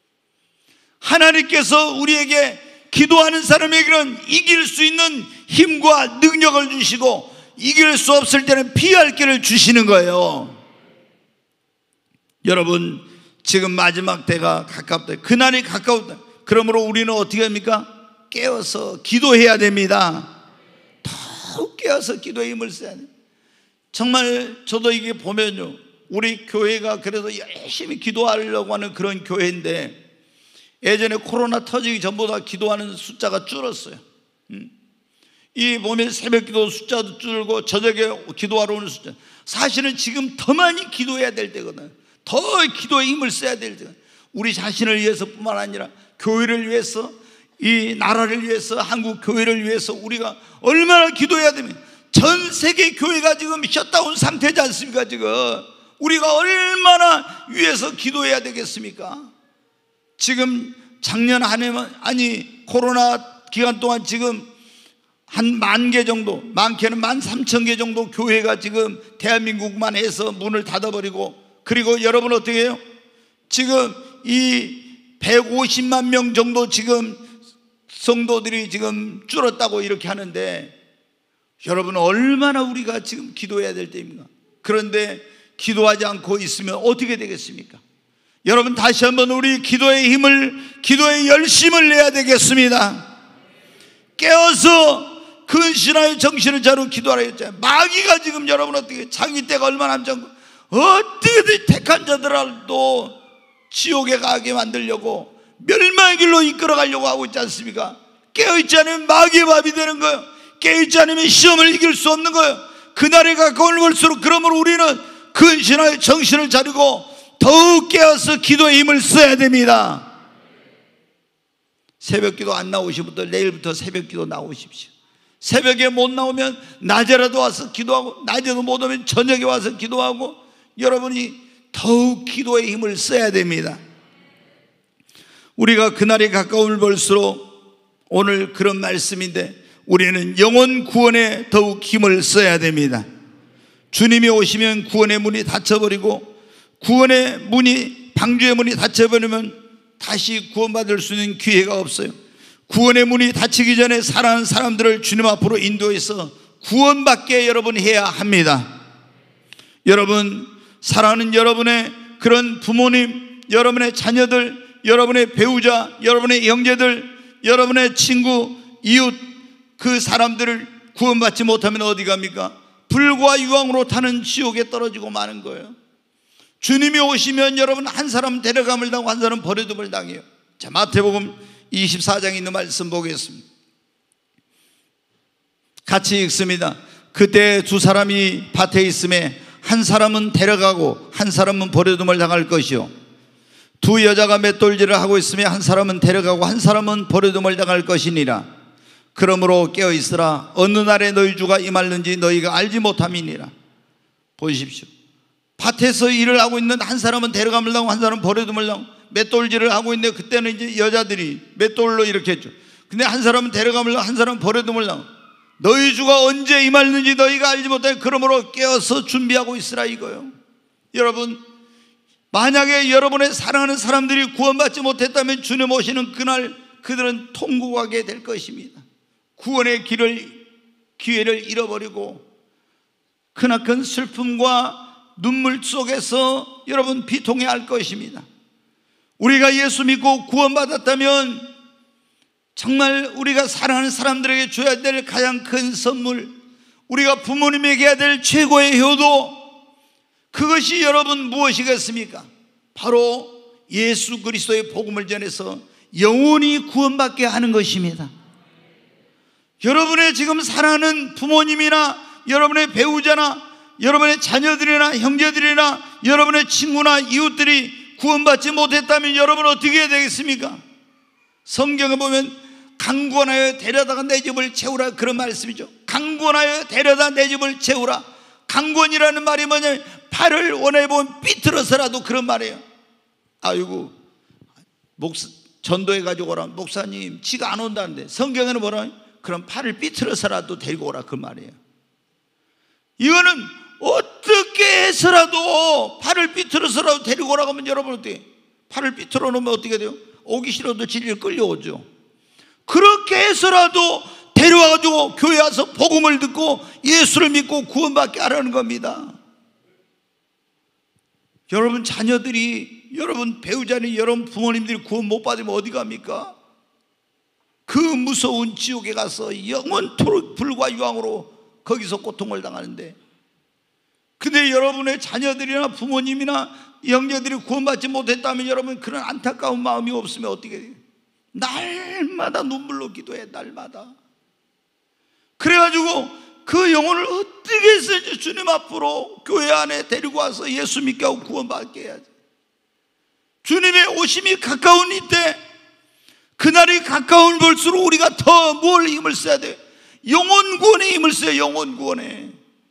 하나님께서 우리에게 기도하는 사람에게는 이길 수 있는 힘과 능력을 주시고 이길 수 없을 때는 피할 길을 주시는 거예요. 여러분 지금 마지막 때가 가깝다. 그날이 가까웠다. 그러므로 우리는 어떻게 합니까? 깨어서 기도해야 됩니다. 더욱 깨어서 기도에 힘을 써야 돼요. 정말 저도 이게 보면요, 우리 교회가 그래도 열심히 기도하려고 하는 그런 교회인데 예전에 코로나 터지기 전보다 기도하는 숫자가 줄었어요. 이 보면 새벽기도 숫자도 줄고 저녁에 기도하러 오는 숫자, 사실은 지금 더 많이 기도해야 될 때거든. 더 기도에 힘을 써야 될 때거든. 우리 자신을 위해서뿐만 아니라 교회를 위해서, 이 나라를 위해서, 한국 교회를 위해서 우리가 얼마나 기도해야 되면, 전 세계 교회가 지금 셧다운 상태지 않습니까? 지금 우리가 얼마나 위해서 기도해야 되겠습니까? 지금 작년 한 해만, 아니 코로나 기간 동안 지금 한 10,000개 정도, 많게는 13,000개 정도 교회가 지금 대한민국만 해서 문을 닫아버리고, 그리고 여러분 어떻게 해요? 지금 이 150만 명 정도 지금 성도들이 지금 줄었다고 이렇게 하는데, 여러분 얼마나 우리가 지금 기도해야 될 때입니까? 그런데 기도하지 않고 있으면 어떻게 되겠습니까? 여러분 다시 한번 우리 기도의 힘을, 기도의 열심을 내야 되겠습니다. 깨어서 근신하여 정신을 차리고 기도하라 했잖아요. 마귀가 지금 여러분 어떻게, 자기 때가 얼마나 남지 않고 어떻게든 택한 자들도 지옥에 가게 만들려고, 멸망의 길로 이끌어가려고 하고 있지 않습니까? 깨어있지 않으면 마귀의 밥이 되는 거예요. 깨어있지 않으면 시험을 이길 수 없는 거예요. 그날에 가까운 볼수록, 그러므로 우리는 근신하여 정신을 차리고 더욱 깨어서 기도의 힘을 써야 됩니다. 새벽기도 안 나오신 분들 내일부터 새벽기도 나오십시오. 새벽에 못 나오면 낮에라도 와서 기도하고, 낮에도 못 오면 저녁에 와서 기도하고, 여러분이 더욱 기도의 힘을 써야 됩니다. 우리가 그날이 가까움을 볼수록, 오늘 그런 말씀인데, 우리는 영혼 구원에 더욱 힘을 써야 됩니다. 주님이 오시면 구원의 문이 닫혀버리고, 구원의 문이, 방주의 문이 닫혀버리면 다시 구원받을 수 있는 기회가 없어요. 구원의 문이 닫히기 전에 사랑하는 사람들을 주님 앞으로 인도해서 구원받게 여러분 해야 합니다. 여러분, 사랑하는 여러분의 그런 부모님, 여러분의 자녀들, 여러분의 배우자, 여러분의 형제들, 여러분의 친구, 이웃, 그 사람들을 구원받지 못하면 어디 갑니까? 불과 유황으로 타는 지옥에 떨어지고 마는 거예요. 주님이 오시면 여러분 한 사람 데려감을 당하고 한 사람 버려둠을 당해요. 자, 마태복음 24장에 있는 말씀 보겠습니다. 같이 읽습니다. 그때 두 사람이 밭에 있음에 한 사람은 데려가고 한 사람은 버려둠을 당할 것이요, 두 여자가 맷돌질을 하고 있으며 한 사람은 데려가고 한 사람은 버려둠을 당할 것이니라. 그러므로 깨어있으라. 어느 날에 너희 주가 임할는지 너희가 알지 못함이니라. 보십시오. 밭에서 일을 하고 있는 한 사람은 데려감을 당하고 한 사람은 버려둠을 당하고 맷돌질을 하고 있는데, 그때는 이제 여자들이 맷돌로 이렇게 했죠. 근데 한 사람은 데려감을 당하고 한 사람은 버려둠을 당하고, 너희 주가 언제 임할는지 너희가 알지 못하니 그러므로 깨어서 준비하고 있으라 이거요. 여러분, 만약에 여러분의 사랑하는 사람들이 구원받지 못했다면 주님 오시는 그날 그들은 통곡하게 될 것입니다. 구원의 기회를 잃어버리고 크나큰 슬픔과 눈물 속에서 여러분 비통해야 할 것입니다. 우리가 예수 믿고 구원받았다면 정말 우리가 사랑하는 사람들에게 줘야 될 가장 큰 선물, 우리가 부모님에게 해야 될 최고의 효도, 그것이 여러분 무엇이겠습니까? 바로 예수 그리스도의 복음을 전해서 영원히 구원받게 하는 것입니다. 여러분의 지금 사랑하는 부모님이나 여러분의 배우자나 여러분의 자녀들이나 형제들이나 여러분의 친구나 이웃들이 구원받지 못했다면 여러분 어떻게 해야 되겠습니까? 성경에 보면 강권하여 데려다가 내 집을 채우라, 그런 말씀이죠. 강권하여 데려다 내 집을 채우라. 강권이라는 말이 뭐냐면 팔을 원해보면 삐뚤어서라도, 그런 말이에요. 아이고, 전도해가지고 오라. 목사님 지가 안 온다는데 성경에는 뭐라? 그럼 팔을 삐뚤어서라도 데리고 오라, 그 말이에요. 이거는 어떻게 해서라도 팔을 삐뚤어서라도 데리고 오라고 하면 여러분 어떻게, 팔을 삐뚤어 놓으면 어떻게 돼요? 오기 싫어도 질질 끌려오죠. 그렇게 해서라도 데려와가지고 교회 와서 복음을 듣고 예수를 믿고 구원받게 하라는 겁니다. 여러분 자녀들이, 여러분 배우자니, 여러분 부모님들이 구원 못 받으면 어디 갑니까? 그 무서운 지옥에 가서 영원토록 불과 유황으로 거기서 고통을 당하는데, 근데 여러분의 자녀들이나 부모님이나 형제들이 구원받지 못했다면 여러분 그런 안타까운 마음이 없으면 어떻게 돼요? 날마다 눈물로 기도해, 날마다. 그래가지고 그 영혼을 어떻게 해서 이제 주님 앞으로 교회 안에 데리고 와서 예수 믿게 하고 구원받게 해야지. 주님의 오심이 가까운 이때, 그날이 가까운 볼수록 우리가 더 뭘 힘을 써야 돼? 영혼 구원에 힘을 써요. 영혼 구원에.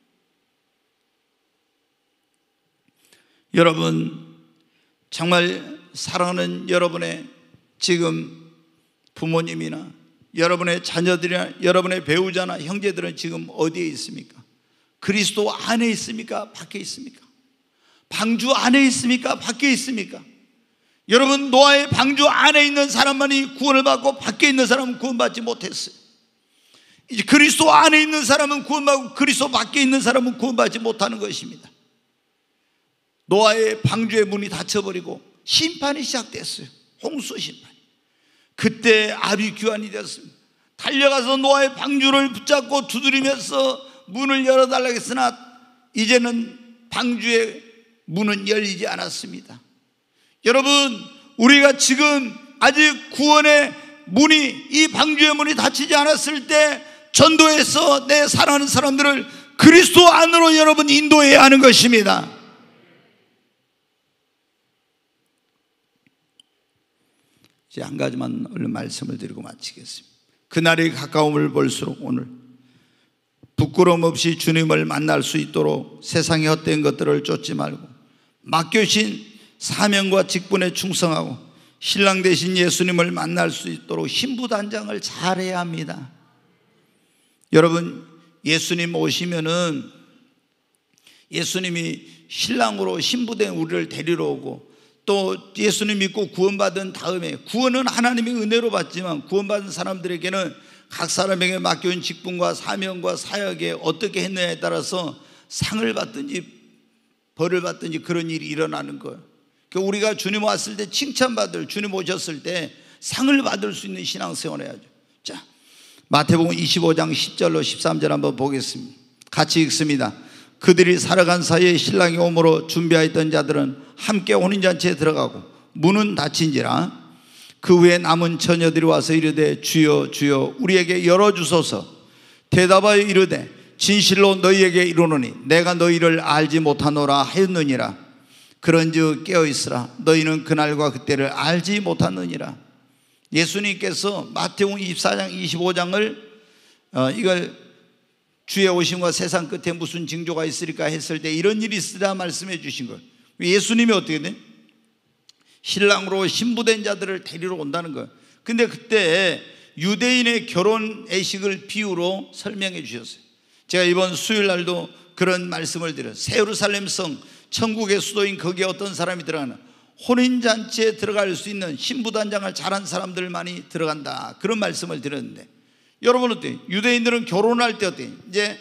여러분, 정말 사랑하는 여러분의 지금 부모님이나 여러분의 자녀들이나 여러분의 배우자나 형제들은 지금 어디에 있습니까? 그리스도 안에 있습니까? 밖에 있습니까? 방주 안에 있습니까? 밖에 있습니까? 여러분, 노아의 방주 안에 있는 사람만이 구원을 받고 밖에 있는 사람은 구원받지 못했어요. 이제 그리스도 안에 있는 사람은 구원받고 그리스도 밖에 있는 사람은 구원받지 못하는 것입니다. 노아의 방주의 문이 닫혀버리고 심판이 시작됐어요. 홍수 심판. 그때 아비 규환이 되었습니다. 달려가서 노아의 방주를 붙잡고 두드리면서 문을 열어달라고 했으나 이제는 방주의 문은 열리지 않았습니다. 여러분, 우리가 지금 아직 구원의 문이, 이 방주의 문이 닫히지 않았을 때 전도해서 내 사랑하는 사람들을 그리스도 안으로 여러분 인도해야 하는 것입니다. 이제 한 가지만 얼른 말씀을 드리고 마치겠습니다. 그날이 가까움을 볼수록 오늘 부끄러움 없이 주님을 만날 수 있도록 세상의 헛된 것들을 쫓지 말고 맡겨진 사명과 직분에 충성하고 신랑 되신 예수님을 만날 수 있도록 신부단장을 잘해야 합니다. 여러분, 예수님 오시면은 예수님이 신랑으로 신부된 우리를 데리러 오고 또 예수님 믿고 구원받은 다음에, 구원은 하나님의 은혜로 받지만 구원받은 사람들에게는 각 사람에게 맡겨진 직분과 사명과 사역에 어떻게 했느냐에 따라서 상을 받든지 벌을 받든지 그런 일이 일어나는 거예요. 그러니까 우리가 주님 왔을 때 칭찬받을, 주님 오셨을 때 상을 받을 수 있는 신앙생활을 해야죠. 자, 마태복음 25장 10절로 13절 한번 보겠습니다. 같이 읽습니다. 그들이 살아간 사이에 신랑이 오므로 준비하였던 자들은 함께 혼인잔치에 들어가고 문은 닫힌지라. 그 후에 남은 처녀들이 와서 이르되 주여 주여 우리에게 열어주소서. 대답하여 이르되 진실로 너희에게 이르노니 내가 너희를 알지 못하노라 하였느니라. 그런즉 깨어있으라. 너희는 그날과 그때를 알지 못하느니라. 예수님께서 마태복음 24장 25장을 이걸 주의 오심과 세상 끝에 무슨 징조가 있으리까 했을 때 이런 일이 있으리라 말씀해 주신 거예요. 예수님이 어떻게 돼? 신랑으로 신부된 자들을 데리러 온다는 거예요. 근데 그때 유대인의 결혼 예식을 비유로 설명해 주셨어요. 제가 이번 수요일 날도 그런 말씀을 드려요. 새 예루살렘 성, 천국의 수도인 거기에 어떤 사람이 들어가나 혼인잔치에 들어갈 수 있는 신부단장을 잘한 사람들만이 들어간다, 그런 말씀을 드렸는데, 여러분 어때요? 유대인들은 결혼할 때 어때요? 이제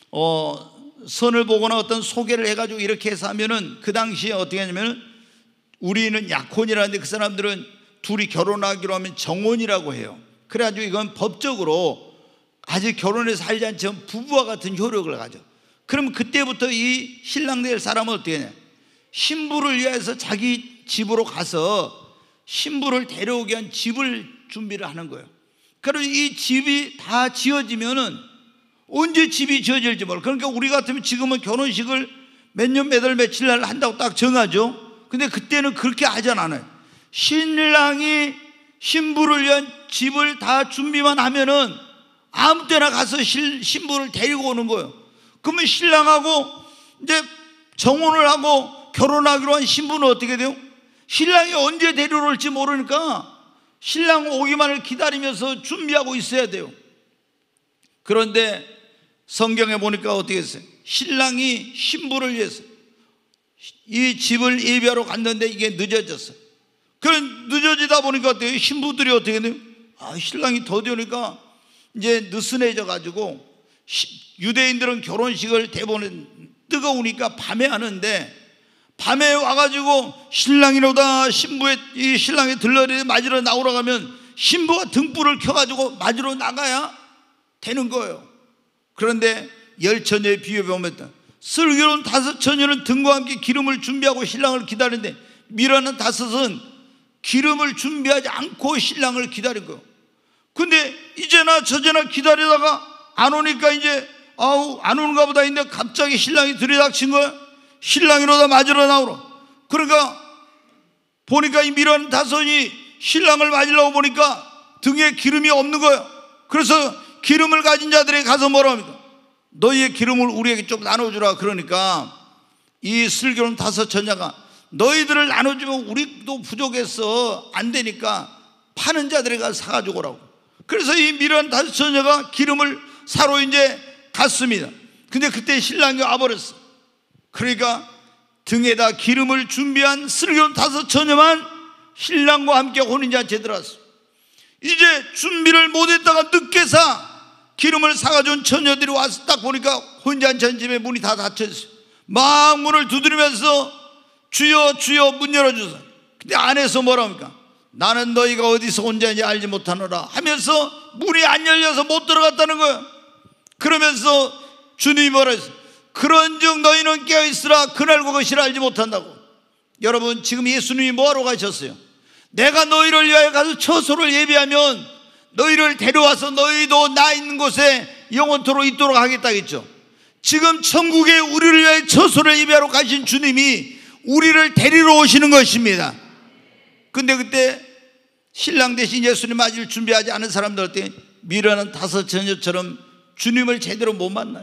선을 보거나 어떤 소개를 해가지고 이렇게 해서 하면은 그 당시에 어떻게 하냐면은 우리는 약혼이라는데 그 사람들은 둘이 결혼하기로 하면 정혼이라고 해요. 그래가지고 이건 법적으로 아직 결혼해서 살지 않지만 부부와 같은 효력을 가져. 그러면 그때부터 이 신랑 될 사람은 어떻게 하냐? 신부를 위해서 자기 집으로 가서 신부를 데려오게 한 집을 준비를 하는 거예요. 그리고 이 집이 다 지어지면은 언제 집이 지어질지 몰라. 그러니까 우리 같으면 지금은 결혼식을 몇 년 몇 월 며칠 날 한다고 딱 정하죠. 근데 그때는 그렇게 하지 않아요. 신랑이 신부를 위한 집을 다 준비만 하면은 아무 때나 가서 신부를 데리고 오는 거예요. 그러면 신랑하고 이제 정혼을 하고 결혼하기로 한 신부는 어떻게 돼요? 신랑이 언제 데리러 올지 모르니까 신랑 오기만을 기다리면서 준비하고 있어야 돼요. 그런데 성경에 보니까 어떻게 했어요? 신랑이 신부를 위해서 이 집을 예비하러 갔는데 이게 늦어졌어. 그럼 늦어지다 보니까 어때요? 신부들이 어떻게 돼요? 신랑이 더디오니까 이제 느슨해져 가지고, 유대인들은 결혼식을 대부분 뜨거우니까 밤에 하는데 밤에 와가지고 신랑이로다 이 신랑이 들러리 맞으러 나오러 가면 신부가 등불을 켜가지고 맞으러 나가야 되는 거예요. 그런데 10처녀의 비유에 보면 슬기로운 5처녀는 등과 함께 기름을 준비하고 신랑을 기다리는데 미련한 5은 기름을 준비하지 않고 신랑을 기다린 거예요. 근데 이제나 저제나 기다리다가 안 오니까 이제 안 오는가 보다 했는데 갑자기 신랑이 들이닥친 거야. 신랑이로다 맞으러 나오라. 그러니까 보니까 이 미련 다손이 신랑을 맞으려고 보니까 등에 기름이 없는 거야. 그래서 기름을 가진 자들에게 가서 뭐라 합니까? 너희의 기름을 우리에게 좀 나눠주라. 그러니까 이 슬기로운 다섯 처녀가 너희들을 나눠주면 우리도 부족해서 안 되니까 파는 자들에게 가서 사가지고 오라고. 그래서 이 미련 다섯 처녀가 기름을 사러 이제 갔습니다. 근데 그때 신랑이 와버렸어. 그러니까 등에다 기름을 준비한 슬기로운 다섯 처녀만 신랑과 함께 혼인잔치에 들어왔어. 이제 준비를 못했다가 늦게서 기름을 사가지고 온 처녀들이 와서 딱 보니까 혼인잔치 집에 문이 다 닫혀있어요. 막 문을 두드리면서 주여 주여 문 열어주소. 근데 안에서 뭐라 합니까? 나는 너희가 어디서 혼자인지 알지 못하노라 하면서 문이 안 열려서 못 들어갔다는 거예요. 그러면서 주님이 뭐라 했어요? 그런즉 너희는 깨어있으라 그날과 그 시를 알지 못한다고. 여러분, 지금 예수님이 뭐하러 가셨어요? 내가 너희를 위하여 가서 처소를 예비하면 너희를 데려와서 너희도 나 있는 곳에 영원토록 있도록 하겠다겠죠. 지금 천국에 우리를 위하여 처소를 예비하러 가신 주님이 우리를 데리러 오시는 것입니다. 근데 그때 신랑 대신 예수님 맞을 준비하지 않은 사람들한테 미련한 다섯 처녀처럼 주님을 제대로 못 만나요.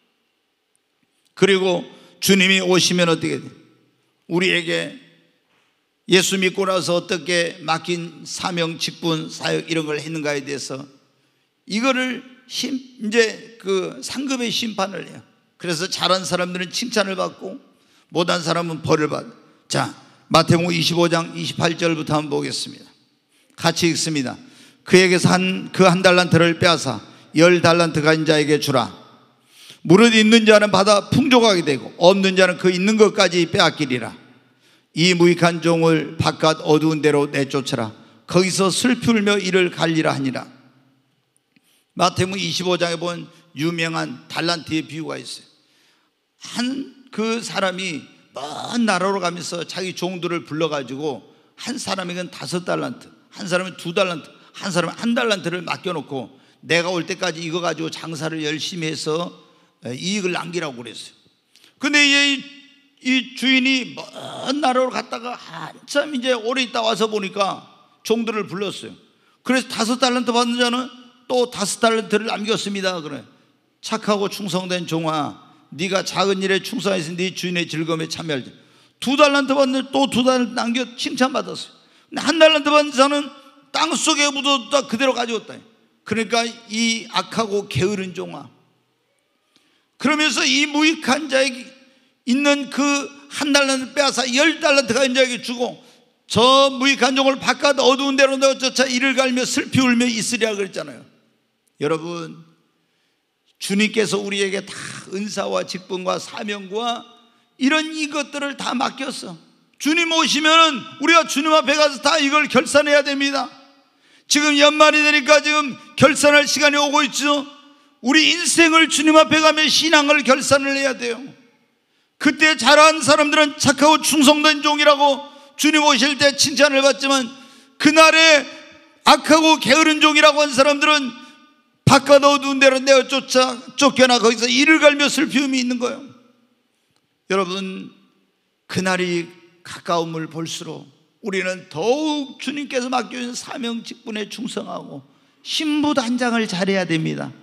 그리고 주님이 오시면 어떻게 돼요? 우리에게 예수 믿고 나서 어떻게 맡긴 사명, 직분, 사역 이런 걸 했는가에 대해서 이거를 이제 그 상급의 심판을 해요. 그래서 잘한 사람들은 칭찬을 받고 못한 사람은 벌을 받아. 자, 마태복음 25장 28절부터 한번 보겠습니다. 같이 읽습니다. 그에게서 그 한 달란트를 빼앗아 10달란트 가진 자에게 주라. 무릇 있는 자는 받아 풍족하게 되고 없는 자는 그 있는 것까지 빼앗기리라. 이 무익한 종을 바깥 어두운 데로 내쫓으라. 거기서 슬피 울며 이를 갈리라 하니라. 마태복음 25장에 본 유명한 달란트의 비유가 있어요. 그 사람이 먼 나라로 가면서 자기 종들을 불러가지고 한 사람에게는 5달란트, 한 사람은 2달란트, 한 사람은 1달란트를 맡겨놓고 내가 올 때까지 이거 가지고 장사를 열심히 해서 이익을 남기라고 그랬어요. 근데 이 주인이 먼 나라로 갔다가 한참 이제 오래 있다 와서 보니까 종들을 불렀어요. 그래서 5달란트 받는 자는 또 5달란트를 남겼습니다. 그래, 착하고 충성된 종아, 네가 작은 일에 충성해서 네 주인의 즐거움에 참여하지. 2달란트 받는 또 2달란트 남겨 칭찬받았어요. 근데 1달란트 받는 자는 땅속에 묻어뒀다 그대로 가져왔다. 그러니까 이 악하고 게으른 종아, 그러면서 이 무익한 자에게 있는 그 1달란트 빼앗아 10달란트 가진 자에게 주고 저 무익한 종을 바깥 어두운 데로 내쫓아 이를 갈며 슬피 울며 있으리라 그랬잖아요. 여러분, 주님께서 우리에게 다 은사와 직분과 사명과 이런 이것들을 다 맡겼어. 주님 오시면 우리가 주님 앞에 가서 다 이걸 결산해야 됩니다. 지금 연말이 되니까 지금 결산할 시간이 오고 있죠. 우리 인생을 주님 앞에 가면 신앙을 결산을 해야 돼요. 그때 잘한 사람들은 착하고 충성된 종이라고 주님 오실 때 칭찬을 받지만, 그날에 악하고 게으른 종이라고 한 사람들은 바깥 어두운 데로 내어 쫓겨나 거기서 이를 갈며 슬픔이 있는 거예요. 여러분, 그날이 가까움을 볼수록 우리는 더욱 주님께서 맡겨준 사명 직분에 충성하고 신부단장을 잘해야 됩니다.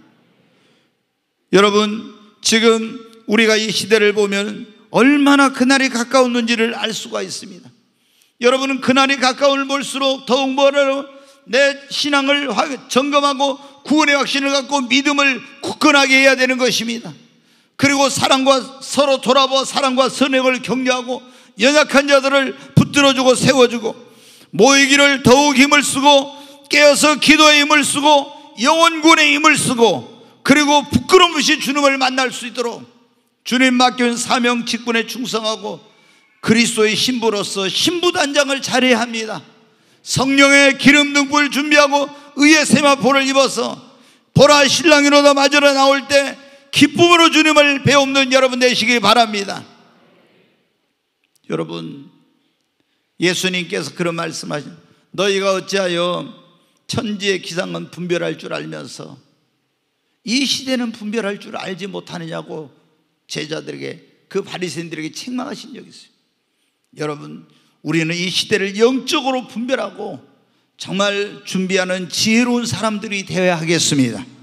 여러분, 지금 우리가 이 시대를 보면 얼마나 그날이 가까웠는지를 알 수가 있습니다. 여러분은 그날이 가까움을 볼수록 더욱 뭐라로 내 신앙을 점검하고 구원의 확신을 갖고 믿음을 굳건하게 해야 되는 것입니다. 그리고 사랑과 서로 돌아보아 사랑과 선행을 격려하고 연약한 자들을 붙들어주고 세워주고 모이기를 더욱 힘을 쓰고 깨어서 기도에 힘을 쓰고 영혼구원에 힘을 쓰고 그리고 부끄럼 없이 주님을 만날 수 있도록 주님 맡겨준 사명 직분에 충성하고 그리스도의 신부로서 신부단장을 잘해야 합니다. 성령의 기름 등불 준비하고 의의 세마포를 입어서 보라 신랑이로다 맞으러 나올 때 기쁨으로 주님을 배웁는 여러분 되시기 바랍니다. 여러분, 예수님께서 그런 말씀하신, 너희가 어찌하여 천지의 기상은 분별할 줄 알면서 이 시대는 분별할 줄 알지 못하느냐고 제자들에게, 그 바리새인들에게 책망하신 적이 있어요. 여러분, 우리는 이 시대를 영적으로 분별하고 정말 준비하는 지혜로운 사람들이 되어야 하겠습니다.